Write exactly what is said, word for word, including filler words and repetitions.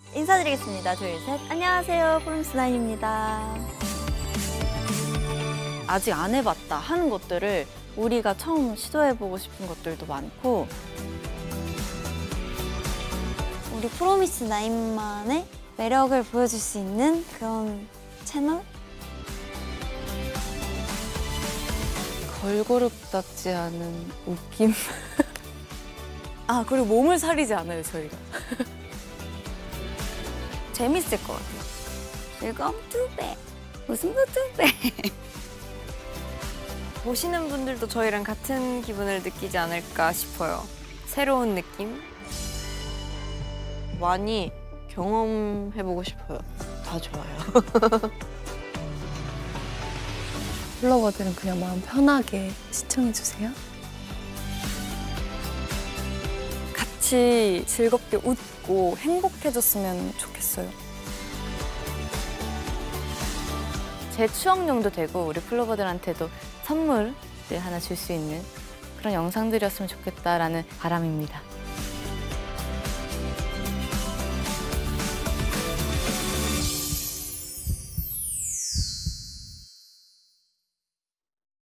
인사드리겠습니다. 둘, 셋. 안녕하세요. 프롬스나인입니다. 아직 안 해봤다 하는 것들을 우리가 처음 시도해보고 싶은 것들도 많고 우리 프로미스나인만의 매력을 보여줄 수 있는 그런 채널? 걸그룹답지 않은 웃김? 아, 그리고 몸을 사리지 않아요, 저희가. 재밌을 것 같아요. 즐거움 두 배, 웃음도 두 배. 보시는 분들도 저희랑 같은 기분을 느끼지 않을까 싶어요. 새로운 느낌? 많이 경험해보고 싶어요. 다 좋아요. 플로버들은 그냥 마음 편하게 시청해주세요. 같이 즐겁게 웃고 행복해졌으면 좋겠어요. 제 추억용도 되고 우리 플로버들한테도 선물을 하나 줄 수 있는 그런 영상들이었으면 좋겠다라는 바람입니다.